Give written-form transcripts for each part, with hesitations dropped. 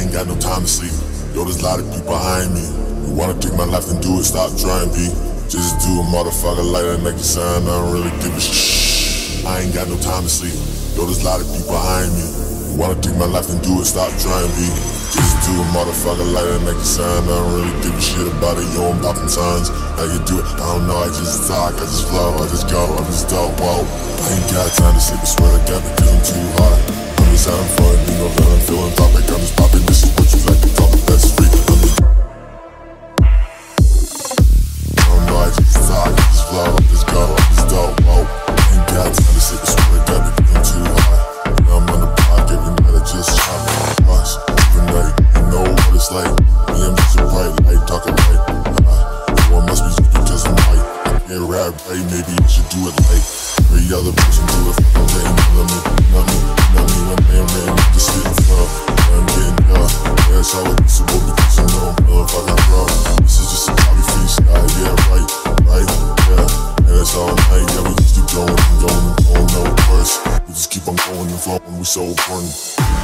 I ain't got no time to sleep. Yo, there's a lot of people behind me who wanna take my life and do it, stop trying, B. Just do a motherfucker like that Nike sign, I don't really give a shh. I ain't got no time to sleep. Yo, there's a lot of people behind me who wanna take my life and do it, stop trying, B. Just do a motherfucker like that Nike sign, I don't really give a shit about it. Yo, I'm popping signs, how you do it, I don't know, I just talk, I just flow, I just go, I just don't, whoa. I ain't got time to sleep, I swear to God, because I'm too hot. I'm just having fun, you know that I'm feeling topic, I'm just popping, this is what you like to talk, that's free. I just talk, I just flow, I just go, I just don't, whoa. Ain't got time to sleep, I swear to God, because I'm too hot. Now I'm on the block every night, I just chop my bus every night. You know what it's like, me I'm just a bright light, talking right. So it must be just because I'm white. I can't rap right, maybe you should do it like every other person do it. Fucking day, you know me, when man ran, just getting flow. I'm getting done, yeah, it's all possible because you know I'm motherfucking raw. This is just a hobby freestyle, yeah, right, yeah. And it's all night, yeah, we just keep going and going and going, no worse. We just keep on going and flowing, we so important.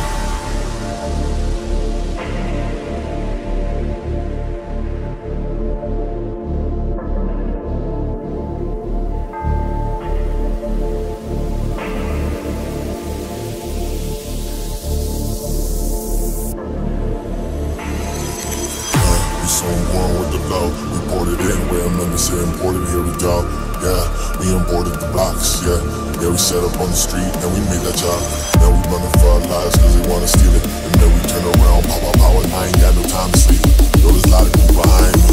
So one with the flow, we poured it in, where I'm gonna say imported, here we go. Yeah, we imported the blocks, yeah, we set up on the street and we made that job. Now we running for our lives cause they wanna steal it. And then we turn around, pow, and I ain't got no time to sleep. Yo, there's a lot of people behind me.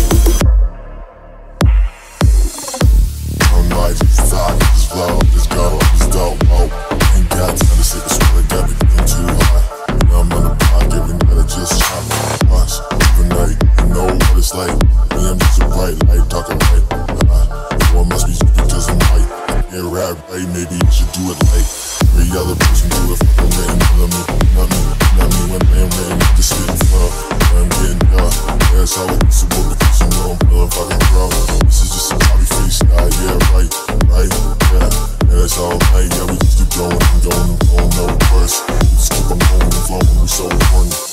I don't know, I just talk, I just flow, I just go, I just don't, oh. Ain't got time to sleep, I swear to God, because I'm too hot. Now I'm on the block every night, I just chop my bus every night. You know what it's like, me I'm just a bright light, talking right. So it must be just because I'm white. I can't rap right, maybe you should do it like every other person do it. Fucking rain, you know me, when man ran, just getting flow. I'm getting done, yeah, it's all possible because you know I'm motherfucking raw. This is just a hobby freestyle, yeah, right, yeah. And it's all night, yeah, we just keep going and going and going, no worse. We just keep on going and flowing, we so important.